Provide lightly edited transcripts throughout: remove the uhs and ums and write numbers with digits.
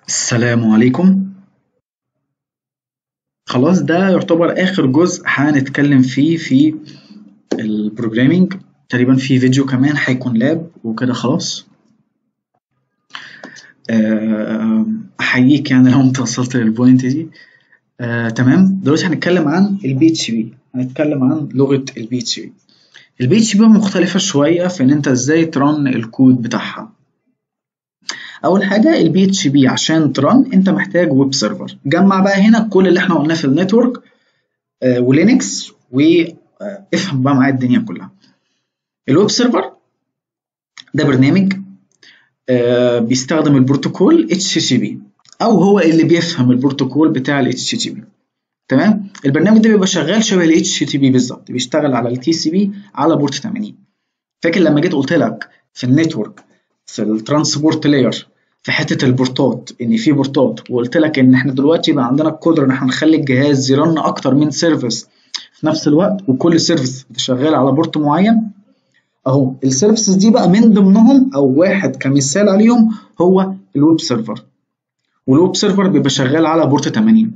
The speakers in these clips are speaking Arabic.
السلام عليكم. خلاص ده يعتبر آخر جزء هنتكلم فيه في البروجرامينج. تقريبا في فيديو كمان هيكون لاب وكده خلاص. أحييك يعني لو انت وصلت للبوينت دي. تمام، دلوقتي هنتكلم عن البي اتش بي، هنتكلم عن لغة البي اتش بي. البي اتش بي مختلفة شوية في ان انت ازاي ترن الكود بتاعها. اول حاجه البي اتش بي عشان ترن انت محتاج ويب سيرفر. جمع بقى هنا كل اللي احنا قلناه في النتورك ولينكس، وافهم بقى معايا الدنيا كلها. الويب سيرفر ده برنامج بيستخدم البروتوكول HTTP، او هو اللي بيفهم البروتوكول بتاع ال HTTP. تمام، البرنامج ده بيبقى شغال شبه ال HTTP بالظبط، بيشتغل على ال TCP على بورت 80. فاكر لما جيت قلت لك في النتورك في الترانسبورت لاير في حته البورتات ان في بورتات، وقلت لك ان احنا دلوقتي بقى عندنا القدره ان احنا نخلي الجهاز يرن اكتر من سيرفيس في نفس الوقت، وكل سيرفيس شغال على بورت معين. اهو السيرفيسز دي بقى من ضمنهم او واحد كمثال عليهم هو الويب سيرفر. والويب سيرفر بيبقى شغال على بورت 80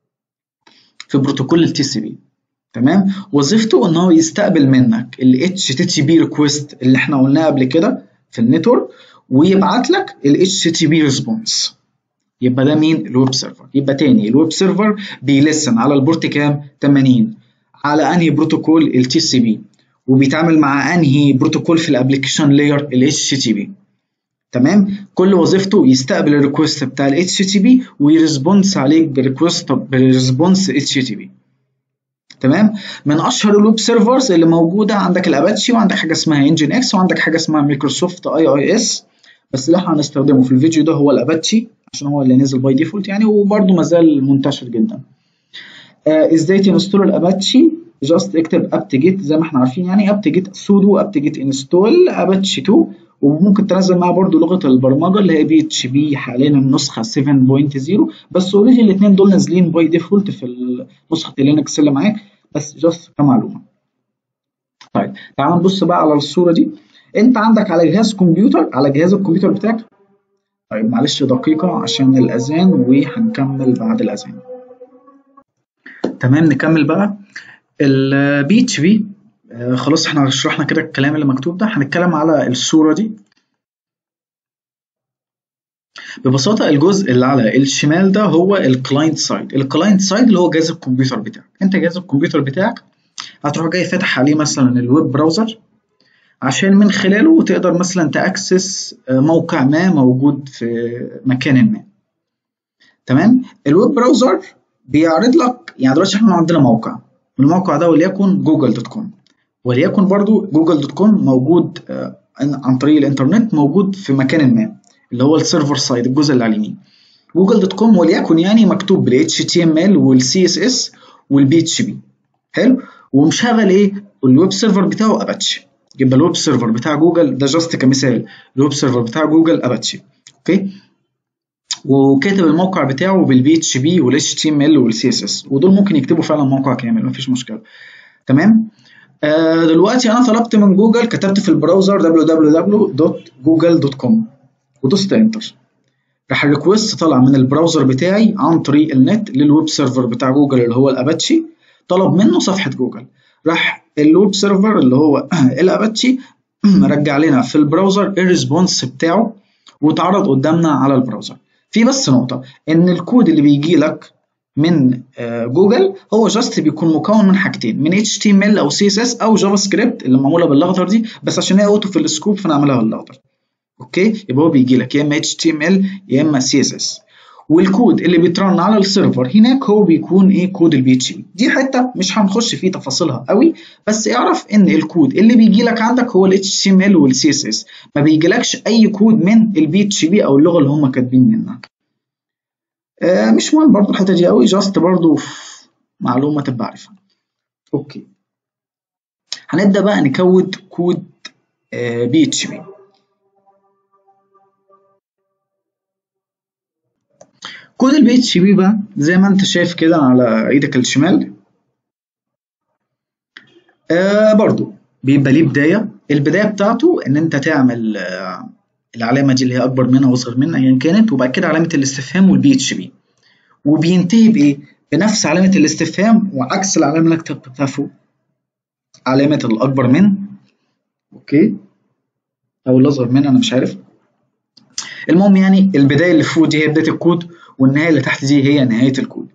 في بروتوكول التي سي بي. تمام، وظيفته ان هو يستقبل منك ال HTTP ريكوست اللي احنا قلناه قبل كده في النتورك، ويبعت لك ال HTTP ريسبونس. يبقى ده مين؟ الويب سيرفر. يبقى تاني الويب سيرفر بيلسن على البورت كام؟ 80 على انهي بروتوكول؟ التي سي بي، وبيتعامل مع انهي بروتوكول في الابلكيشن لاير؟ ال HTTP. تمام، كل وظيفته يستقبل الريكوست بتاع ال HTTP ويرسبونس عليك بريسبونس HTTP. تمام، من اشهر الويب سيرفرز اللي موجوده عندك الاباتشي، وعندك حاجه اسمها انجن اكس، وعندك حاجه اسمها مايكروسوفت اي اس. بس اللي احنا هنستخدمه في الفيديو ده هو الاباتشي عشان هو اللي نزل باي ديفولت يعني، وبرده مازال منتشر جدا. ازاي تنستول الاباتشي؟ جاست اكتب apt get زي ما احنا عارفين، يعني apt get sudo apt get install apache 2. وممكن تنزل معاه برضو لغه البرمجه اللي هي بي اتش بي، حاليا النسخه 7.0، بس اوريدي الاثنين دول نازلين باي ديفولت في نسخه اللينكس اللي معاك، بس جاست كمعلومه. طيب تعال نبص بقى على الصوره دي. انت عندك على جهاز كمبيوتر، على جهاز الكمبيوتر بتاعك. طيب معلش دقيقه عشان الاذان، وهنكمل بعد الاذان. تمام، نكمل بقى. البي اتش بي خلاص احنا شرحنا كده الكلام اللي مكتوب ده. هنتكلم على الصورة دي. ببساطة الجزء اللي على الشمال ده هو الكلاينت سايد. الكلاينت سايد اللي هو جهاز الكمبيوتر بتاعك. انت جهاز الكمبيوتر بتاعك هتروح جاي فاتح عليه مثلا الويب براوزر، عشان من خلاله تقدر مثلا تأكسس موقع ما موجود في مكان ما. تمام، الويب براوزر بيعرض لك، يعني دلوقتي احنا عندنا موقع، الموقع ده وليكن جوجل دوت كوم، وليكن برضو جوجل دوت كوم موجود عن طريق الانترنت، موجود في مكان ما اللي هو السيرفر سايد الجزء اللي على اليمين. جوجل دوت كوم وليكن يعني مكتوب بال HTML وال CSS والبي اتش بي. حلو، ومشغل ايه؟ الويب سيرفر بتاعه اباتشي. يبقى الويب سيرفر بتاع جوجل ده جاست كمثال، الويب سيرفر بتاع جوجل اباتشي. اوكي، وكاتب الموقع بتاعه بالبي اتش بي وال HTML وال CSS، ودول ممكن يكتبوا فعلا موقع كامل مفيش مشكله. تمام، دلوقتي انا طلبت من جوجل، كتبت في البراوزر www.google.com ودوست انتر، راح الريكوست طلع من البراوزر بتاعي عن طريق النت للويب سيرفر بتاع جوجل اللي هو الاباتشي، طلب منه صفحة جوجل، راح الويب سيرفر اللي هو الاباتشي رجع لنا في البراوزر الريسبونس بتاعه، واتعرض قدامنا على البراوزر. في بس نقطة، ان الكود اللي بيجي لك من جوجل هو جاست بيكون مكون من حاجتين، من HTML او CSS او جافا سكريبت اللي معموله بالاخضر دي، بس عشان هي اوتو في السكوب فنعملها بالاخضر. اوكي، يبقى هو بيجي لك يا اما HTML يا اما CSS، والكود اللي بيترن على السيرفر هناك هو بيكون ايه؟ كود البي اتش بي. دي حته مش هنخش في تفاصيلها قوي، بس اعرف ان الكود اللي بيجي لك عندك هو ال HTML وال CSS، ما بيجيلكش اي كود من البي اتش بي او اللغه اللي هم كاتبين منها. مش مهم برضو الحته دي قوي، جاست برضو معلومه تبقى عارفها. اوكي، هنبدا بقى نكود كود بي اتش بي. كود البي اتش بي بقى زي ما انت شايف كده على ايدك الشمال، برضو بيبقى ليه بدايه. البدايه بتاعته ان انت تعمل العلامه دي اللي هي اكبر منها واصغر منها ايا كانت، وبعد كده علامه الاستفهام والبي اتش بي، وبينتهي بايه؟ بنفس علامه الاستفهام وعكس العلامه اللي كتبتها فوق، علامه الاكبر من، اوكي، او الاصغر من، انا مش عارف. المهم يعني البدايه اللي فوق دي هي بدايه الكود، والنهايه اللي تحت دي هي نهايه الكود.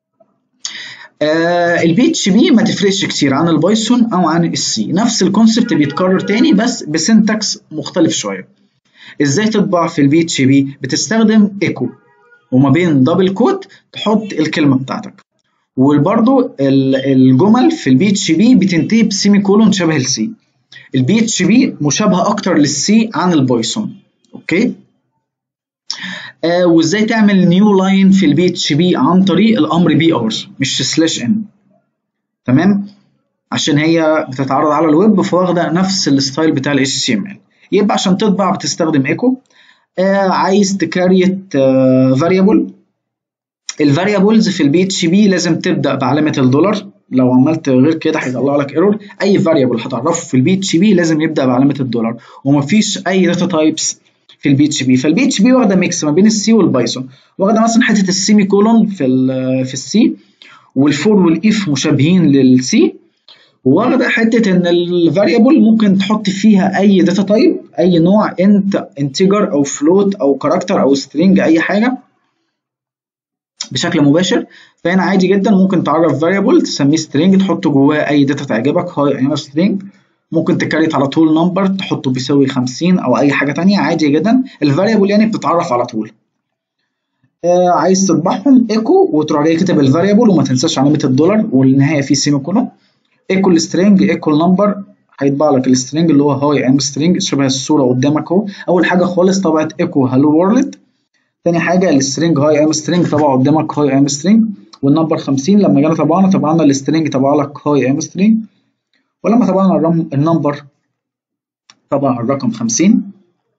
البي اتش بي ما تفرقش كتير عن البايثون او عن السي، نفس الكونسبت بيتكرر تاني بس بسنتكس مختلف شويه. ازاي تطبع في البي اتش بي؟ بتستخدم ايكو، وما بين دبل كوت تحط الكلمه بتاعتك، وبرده الجمل في البي اتش بي بتنتهي بسيمي كولون شبه السي. البي اتش بي مشابهه اكتر للسي عن البايثون، اوكي. وازاي تعمل نيو لاين في البي اتش بي؟ عن طريق الامر بي ار مش سلاش ان، تمام، عشان هي بتتعرض على الويب فواخده نفس الستايل بتاع ال HTML. يبقى عشان تطبع بتستخدم ايكو. عايز تكريت فاريبل، الفاريبلز في البي اتش بي لازم تبدا بعلامه الدولار، لو عملت غير كده هيطلع لك ايرور. اي فاريبل هتعرفه في البي اتش بي لازم يبدا بعلامه الدولار، ومفيش اي داتا تايبس في البي اتش بي. فالبي اتش بي واخده ميكس ما بين السي والبايثون، واخده مثلا حته السيمي كولون في السي، والفور والاف مشابهين للسي، واخده حته ان الفاريبل ممكن تحط فيها اي داتا تايب، اي نوع، انتجر او فلوت او كاركتر او سترينج، اي حاجه بشكل مباشر. فهنا عادي جدا ممكن تعرف فاريبل تسميه سترينج تحط جواه اي داتا تعجبك، هاي انا سترينج. ممكن تكريت على طول نمبر تحطه بيساوي 50 او اي حاجه تانية، عادي جدا. الفاريبل يعني بتتعرف على طول. عايز تطبعهم ايكو وتروح جاي كاتب الفاريبل، وما تنساش علامه الدولار والنهايه فيه سيمي كولون. ايكو السترينج ايكو النمبر، هيطبع لك السترينج اللي هو هاي ام سترينج شبه الصوره قدامك اهو. اول حاجه خالص طبعت ايكو هالو وورلد. تاني حاجه السترينج هاي ام سترينج طبعه قدامك هاي ام سترينج، والنمبر 50 لما جينا طبعنا السترينج طبع لك هاي ام سترينج، ولما طبعنا النمبر طبع الرقم 50.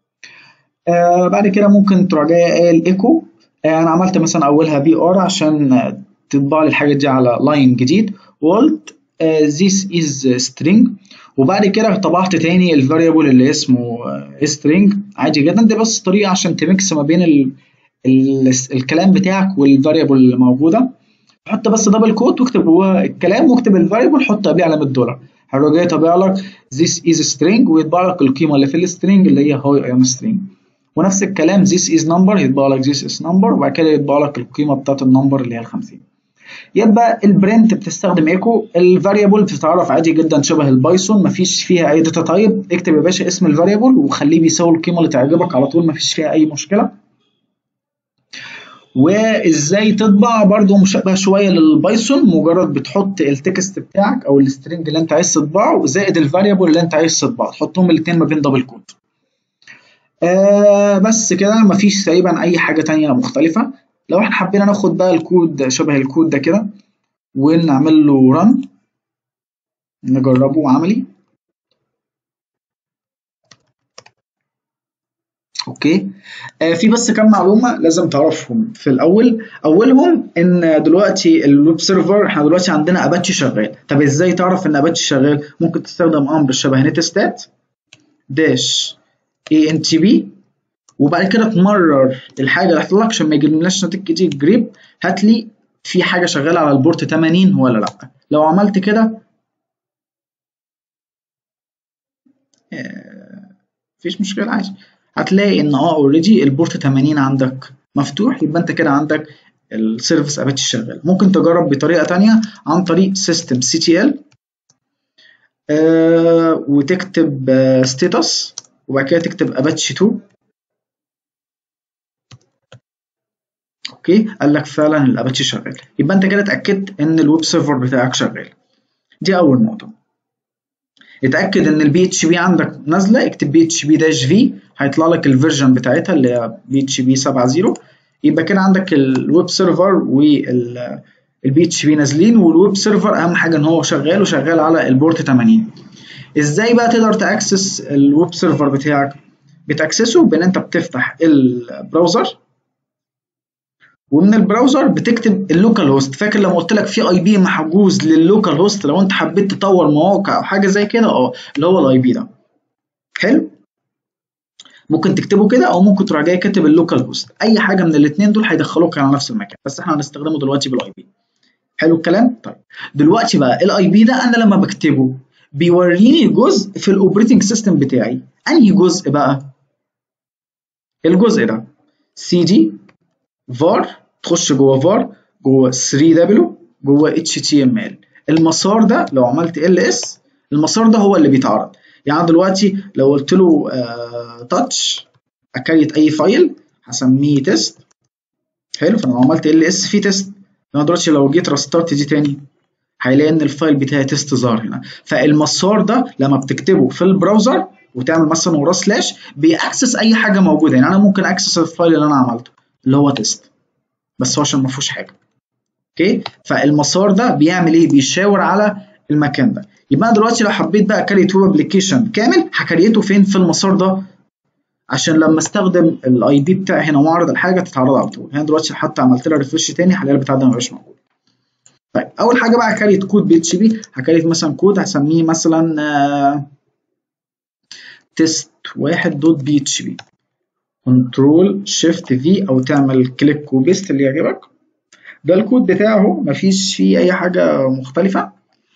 بعد كده ممكن تروح جاي قايل ايكو. انا عملت مثلا اولها بي ار عشان تطبع لي الحاجه دي على لاين جديد، وقلت this is string، وبعد كده طبعت تاني الفاريبل اللي اسمه string عادي جدا. دي بس طريقه عشان تميكس ما بين الكلام بتاعك والفاريبل اللي موجوده. حط بس دبل كوت واكتب جواه الكلام واكتب الفاريبل، حط قبليه علامه دولار، هيروح جاي طابع لك this is string ويطبع لك القيمه اللي في السترينج اللي هي هاي ام string. ونفس الكلام this is number يطبع لك this is number، وبعد كده يطبع لك القيمه بتاعت النمبر اللي هي ال 50. يبقى البرنت بتستخدم ايكو، الفاريبل بتتعرف عادي جدا شبه البايثون، مفيش فيها اي داتا تايب. اكتب يا باشا اسم الفاريبل وخليه بيساوي القيمه اللي تعجبك على طول، مفيش فيها اي مشكله. وازاي تطبع برضو مشابه شويه للبايثون، مجرد بتحط التكست بتاعك او السترنج اللي انت عايز تطبعه زائد الفاريبل اللي انت عايز تطبعه، تحطهم الاثنين ما بين دبل كوت. بس كده، مفيش تقريبا اي حاجه تانية مختلفه. لو احنا حبينا ناخد بقى الكود شبه الكود ده كده ونعمل له رن نجربه عملي. اوكي. في بس كام معلومه لازم تعرفهم في الاول. اولهم ان دلوقتي الويب سيرفر احنا دلوقتي عندنا اباتشي شغال. طب ازاي تعرف ان اباتشي شغال؟ ممكن تستخدم امر شبه نتستات داش اي ان تي بي، وبعد كده تمرر الحاجه اللي هتطلع لك عشان ما يجيبلناش نتيجه جريب، هات لي في حاجه شغاله على البورت 80 ولا لا. لو عملت كده مفيش مشكله عادي، هتلاقي ان اوريدي البورت 80 عندك مفتوح، يبقى انت كده عندك السيرفيس اباتشي شغال. ممكن تجرب بطريقه تانية عن طريق سيستم سي تي ال، وتكتب ستاتس وبعد كده تكتب اباتشي 2. اوكي، قال لك فعلا الاباتشي شغال، يبقى انت كده اتاكدت ان الويب سيرفر بتاعك شغال. دي اول نقطه. اتاكد ان البي اتش بي عندك نازله، اكتب بي اتش بي داش في هيطلع لك الفيرجن بتاعتها اللي هي بي اتش بي 7.0. يبقى كده عندك الويب سيرفر والبي اتش بي نازلين، والويب سيرفر اهم حاجه ان هو شغال وشغال على البورت 80. ازاي بقى تقدر تاكسس الويب سيرفر بتاعك؟ بتاكسسه بان انت بتفتح البراوزر، ومن البراوزر بتكتب اللوكال هوست. فاكر لما قلت لك في اي بي محجوز لللوكال هوست لو انت حبيت تطور مواقع او حاجه زي كده، اللي هو الاي بي ده. حلو. ممكن تكتبه كده او ممكن تروح جاي كاتب اللوكال هوست، اي حاجه من الاثنين دول هيدخلوك على نفس المكان، بس احنا هنستخدمه دلوقتي بالاي بي. حلو الكلام. طيب دلوقتي بقى الاي بي ده انا لما بكتبه بيوريني جزء في الاوبريتنج سيستم بتاعي. انهي جزء بقى؟ الجزء ده سي دي var، تخش جوه var جوه 3w جوه html. المسار ده لو عملت ls المسار ده هو اللي بيتعرض. يعني دلوقتي لو قلت له touch اكريت اي فايل هسميه تيست. حلو، فانا لو عملت ls في تيست. انا دلوقتي لو جيت رستارت دي تاني هيلاقي ان الفايل بتاعي تيست ظهر هنا. فالمسار ده لما بتكتبه في البراوزر وتعمل مثلا وراه سلاش بيأكسس اي حاجه موجوده. يعني انا ممكن اكسس الفايل اللي انا عملته اللي هو تيست، بس هو عشان ما فيهوش حاجه. اوكي، فالمسار ده بيعمل ايه؟ بيشاور على المكان ده. يبقى دلوقتي لو حبيت بقى كريت ويب ابلكيشن كامل هكريته فين؟ في المسار ده، عشان لما استخدم الاي بي بتاعي هنا واعرض الحاجه تتعرض على طول. هنا دلوقتي حتى عملت لها ريفرش تاني هلاقي البتاع ده مبقاش موجود. طيب اول حاجه بقى هكريت كود بي اتش بي. هكريت مثلا كود هسميه مثلا تيست 1 دوت بي اتش بي، كنترول شيفت في او تعمل كليك وبيست اللي يعجبك. ده الكود بتاعه مفيش فيه اي حاجه مختلفه.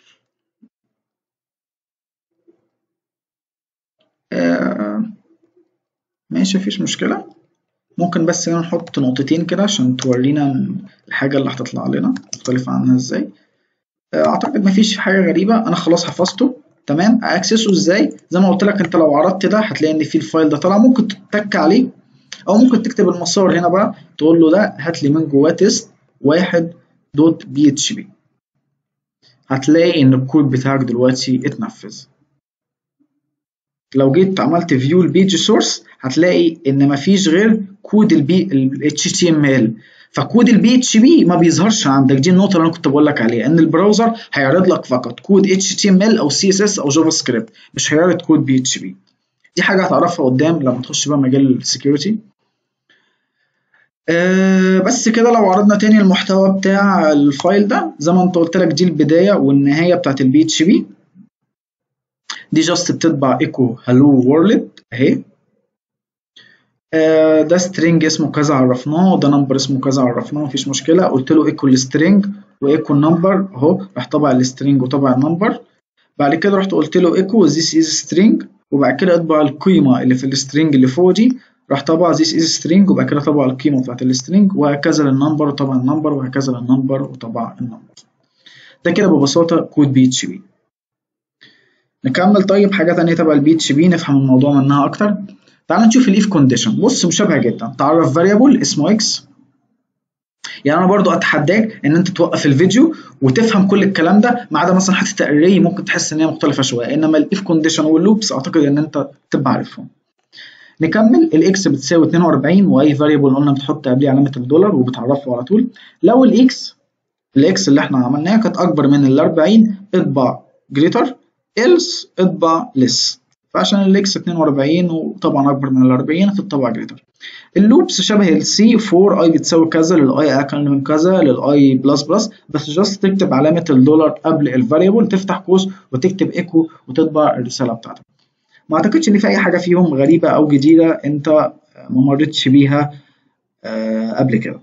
ماشي مفيش مشكله. ممكن بس هنا نحط نقطتين كده عشان تورينا الحاجه اللي هتطلع لنا مختلفه عنها ازاي. اعتقد مفيش حاجه غريبه، انا خلاص حفظته. تمام. اكسسه ازاي؟ زي ما قلت لك، انت لو عرضت ده هتلاقي ان في الفايل ده طلع، ممكن تتك عليه او ممكن تكتب المسار هنا بقى تقول له ده هات لي من جواه تيست 1 دوت بي اتش بي. هتلاقي ان الكود بتاعك دلوقتي اتنفذ. لو جيت عملت فيو البيج سورس هتلاقي ان مفيش غير كود ال HTML، فكود البي اتش بي ما بيظهرش عندك. دي النقطه اللي انا كنت بقول لك عليها، ان البراوزر هيعرض لك فقط كود HTML او CSS او جافا سكريبت، مش هيعرض كود بي اتش بي. دي حاجه هتعرفها قدام لما تخش بقى مجال السكيورتي. بس كده. لو عرضنا تاني المحتوى بتاع الفايل ده زي ما انت قلت لك، دي البدايه والنهايه بتاعت البي اتش بي. دي جاست بتطبع ايكو هالو وورلد اهي. ده سترينج اسمه كذا عرفناه، وده نمبر اسمه كذا عرفناه، مفيش مشكله. قلت له ايكو السترينج وايكو النمبر اهو، راح طبع السترينج وطبع النمبر. بعد كده رحت قلت له ايكو ذيس از سترينج، وبعد كده اطبع القيمه اللي في السترينج اللي فوق دي، راح طبع ذيس از سترينج، وبعد كده طبع القيمه بتاعت السترينج، وهكذا للنمبر وطبع النمبر، وهكذا للنمبر وطبع النمبر. ده كده ببساطه كود بي اتش بي. نكمل. طيب حاجه ثانيه تبع البي اتش بي نفهم الموضوع منها اكتر. تعال نشوف الاف كونديشن. بص مشابهه جدا. تعرف فاريبل اسمه اكس. يعني انا برضو اتحداك ان انت توقف الفيديو وتفهم كل الكلام ده، ما عدا مثلا حته الاري ممكن تحس ان هي مختلفه شويه، انما الاف كونديشن واللوبس اعتقد ان انت تبقى عارفهم. نكمل. الاكس بتساوي 42، واي فاريبل قلنا بتحط قبليه علامه الدولار وبتعرفه على طول. لو الاكس اللي احنا عملناها كانت اكبر من ال 40 اطبع جريتر، else اطبع less. فعشان الاكس 42 وطبعا اكبر من ال 40 هتطبع جريتر. اللوبس شبه السي، فور اي بتساوي كذا للاي اقل من كذا للاي بلس بلس، بس جاست تكتب علامه الدولار قبل الفاريبل، تفتح قوس وتكتب ايكو وتطبع الرساله بتاعتك. ما اعتقدش ان في اي حاجه فيهم غريبه او جديده انت ما مرتش بيها قبل كده.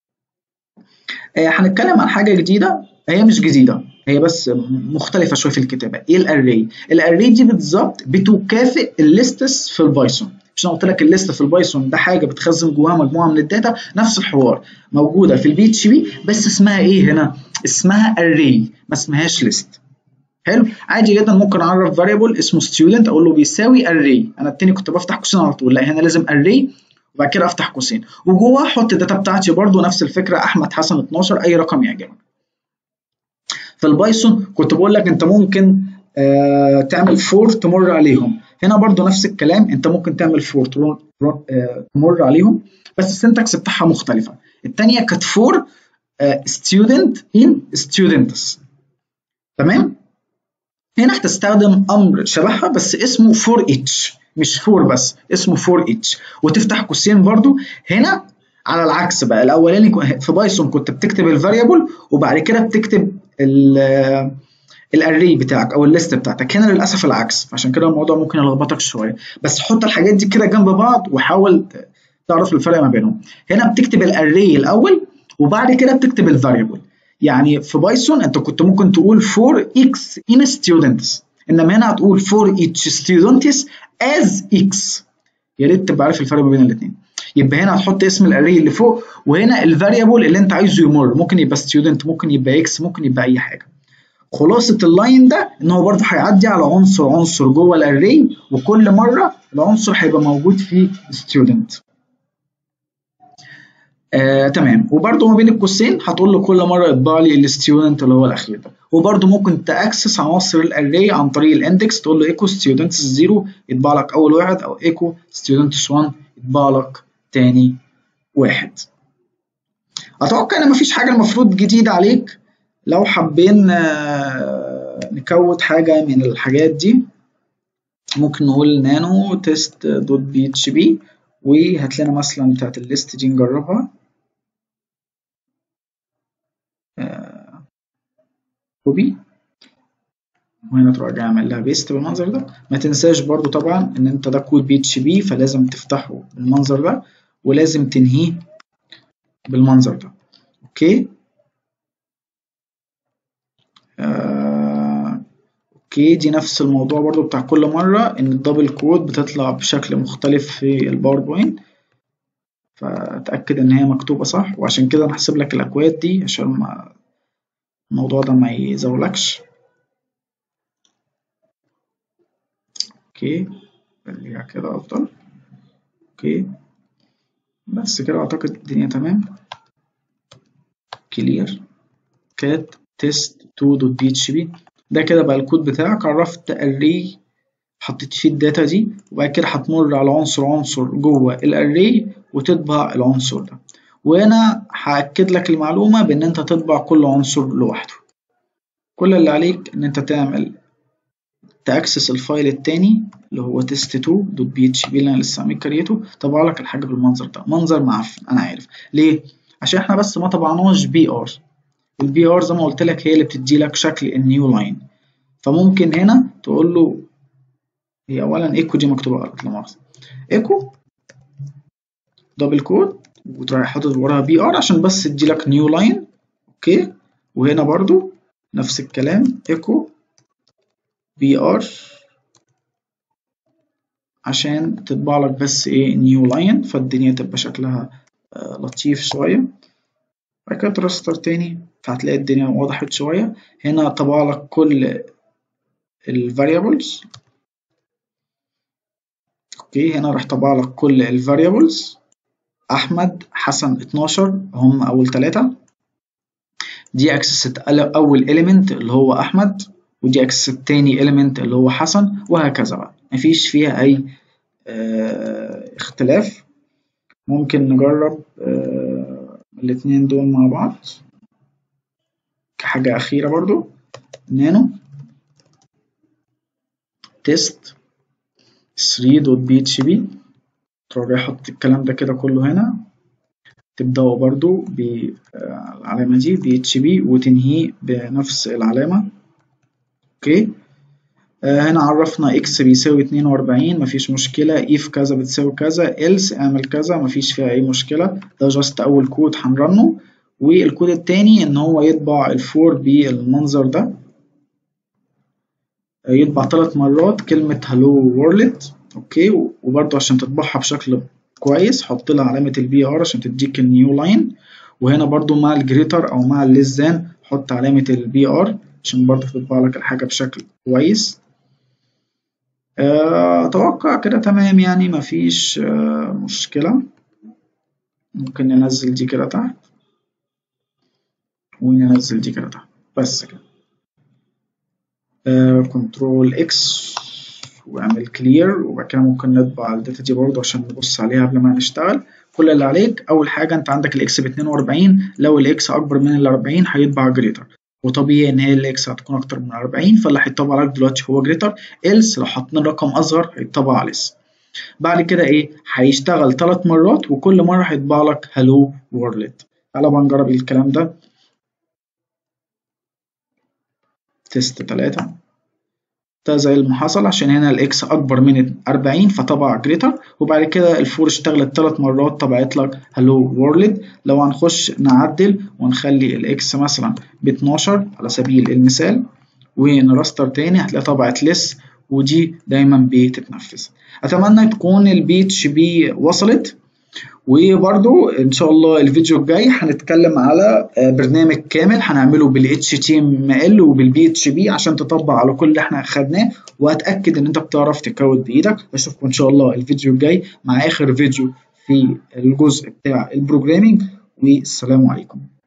هنتكلم عن حاجه جديده، هي مش جديده، هي بس مختلفه شويه في الكتابه. ايه الاري؟ الاري دي بالظبط بتكافئ الليستس في البايثون. مش انا قلت لك الليست في البايثون ده حاجه بتخزن جواها مجموعه من الداتا؟ نفس الحوار موجوده في البي اتش بي، بس اسمها ايه هنا؟ اسمها اري، ما اسمهاش ليست. حلو. عادي جدا ممكن اعرف فاريبل اسمه ستودنت اقول له بيساوي اري. انا التاني كنت بفتح قوسين على طول، لا هنا لازم اري وبعد كده افتح قوسين وجواه احط الداتا بتاعتي. برضو نفس الفكره، احمد حسن 12 اي رقم يعجبك. في البايثون كنت بقول لك انت ممكن تعمل فور تمر عليهم. هنا برضو نفس الكلام، انت ممكن تعمل فور تمر عليهم، بس السنتكس بتاعها مختلفه. الثانيه كانت فور ستودنت ان ستودنتس. تمام. هنا هتستخدم امر شبهها بس اسمه فور اتش، مش فور بس، اسمه فور اتش، وتفتح قوسين. برضو هنا على العكس بقى، الاولاني في بايثون كنت بتكتب الفاريبل وبعد كده بتكتب الاري بتاعك او الليست بتاعتك. هنا للاسف العكس، عشان كده الموضوع ممكن يلخبطك شويه، بس حط الحاجات دي كده جنب بعض وحاول تعرف الفرق ما بينهم. هنا بتكتب الاري الاول وبعد كده بتكتب الفاريبل. يعني في بايثون انت كنت ممكن تقول for x in students، انما هنا هتقول for each students as x. يا ريت تبقى عارف الفرق ما بين الاثنين. يبقى هنا هتحط اسم الاري اللي فوق، وهنا الفاريبل اللي انت عايزه يمر، ممكن يبقى student، ممكن يبقى x، ممكن يبقى اي حاجه. خلاصة اللاين ده ان هو برضه هيعدي على عنصر جوه الاري، وكل مره العنصر هيبقى موجود فيه student. تمام. وبرده ما بين القوسين هتقول له كل مره اطبع لي الستودنت اللي هو الاخير ده. وبرده ممكن تاكسس عناصر الاري عن طريق الاندكس، تقول له ايكو ستودنتس 0 يطبع لك اول واحد، او ايكو ستودنتس 1 يطبع لك تاني واحد. اتوقع ان مفيش حاجه المفروض جديده عليك. لو حابين نكود حاجه من الحاجات دي ممكن نقول نانو تيست دوت بي اتش بي، وهات لنا مثلا بتاعت الليست دي نجربها. كوبي، وهنا تروح جاي عامل لها بيست بالمنظر ده. ما تنساش برضو طبعا ان انت ده كود بي اتش بي، فلازم تفتحه بالمنظر ده ولازم تنهيه بالمنظر ده. اوكي. اوكي، دي نفس الموضوع برضو بتاع كل مرة، ان الدبل كود بتطلع بشكل مختلف في الباوربوينت، فاتأكد ان هي مكتوبة صح. وعشان كده انا هحسب لك الاكواد دي عشان الموضوع ده ما يزولكش. اوكي، خليها كده افضل. اوكي، بس كده اعتقد الدنيا تمام. كلير كات تيست 2 دوت بي اتش بي. ده كده بقى الكود بتاعك. عرفت اري حطيت فيه الداتا دي، وبعد كده هتمر على عنصر جوه الاري وتطبع العنصر ده. وهنا هاكد لك المعلومه بان انت تطبع كل عنصر لوحده. كل اللي عليك ان انت تعمل تاكسس الفايل التاني اللي هو test2.php اللي انا لسه عامل كريته. طبع لك الحاجه بالمنظر ده، منظر معفن انا عارف ليه، عشان احنا بس ما طبعناش بي ار. البي ار زي ما قلت لك هي اللي بتدي لك شكل النيو لاين. فممكن هنا تقول له، هي اولا ايكو دي مكتوبه غلط لا مؤاخذه، ايكو دبل كود وتروح حاطط وراها بي ار عشان بس تدي لك نيو لاين. اوكي، وهنا برضو نفس الكلام ايكو بي ار عشان تطبع لك بس ايه نيو لاين، فالدنيا تبقى شكلها لطيف شويه. بعد كده ترستر تاني فهتلاقي الدنيا وضحت شويه. هنا طبع لك كل الفاريبلز. اوكي، هنا راح طبع لك كل الفاريبلز، احمد حسن 12 هم اول 3. دي اكسس اول element اللي هو احمد، ودي اكسس التاني element اللي هو حسن، وهكذا بقى مفيش فيها اي اختلاف. ممكن نجرب الاتنين دول مع بعض كحاجة أخيرة برضو. نانو تيست 3.php، تروح يحط الكلام ده كده كله هنا، تبدأوا برضو بالعلامة دي PHP وتنهيه بنفس العلامة. اوكي، هنا عرفنا x بيساوي 42 مفيش مشكلة، if كذا بتساوي كذا، else اعمل كذا مفيش فيها أي مشكلة. ده جاست أول كود هنرنه. والكود التاني إن هو يطبع الفور بالمنظر ده، يطبع 3 مرات كلمة hello world. اوكي، وبرضه عشان تطبعها بشكل كويس حط لها علامة البي ار عشان تديك النيو لاين. وهنا برضه مع الجريتر أو مع الليس ذان حط علامة البي ار عشان برضه تطبع لك الحاجة بشكل كويس. أتوقع كده تمام يعني مفيش مشكلة. ممكن ننزل دي كده تحت وننزل دي كده تحت بس كده. كنترول اكس واعمل كلير، وبعد كده ممكن نطبع الداتا دي برضه عشان نبص عليها قبل ما نشتغل. كل اللي عليك أول حاجة أنت عندك الإكس ب42، لو الإكس أكبر من ال40 هيطبع جريتر، وطبيعي إن هي الإكس هتكون أكتر من 40 فاللي هيطبع لك دلوقتي هو جريتر. إلس لو حاطين رقم أصغر هيطبع لس. بعد كده إيه هيشتغل 3 مرات وكل مرة هيطبع لك هلو وورلد. تعالى بقى نجرب الكلام ده. تيست 3 ده زي ما حصل عشان هنا الاكس اكبر من 40 فطبع جريتر، وبعد كده الفور اشتغلت 3 مرات طبعت لك هلو وورلد. لو هنخش نعدل ونخلي الاكس مثلا ب 12 على سبيل المثال ونراستر تاني هتلاقي طبعت لس، ودي دايما بتتنفذ. اتمنى تكون البي اتش بي وصلت، وبرضو ان شاء الله الفيديو الجاي هنتكلم على برنامج كامل هنعمله بال HTML وبال PHP عشان تطبق على كل اللي احنا خدناه، واتاكد ان انت بتعرف تكود بايدك. اشوفكم ان شاء الله الفيديو الجاي مع اخر فيديو في الجزء بتاع البروجرامينج، والسلام عليكم.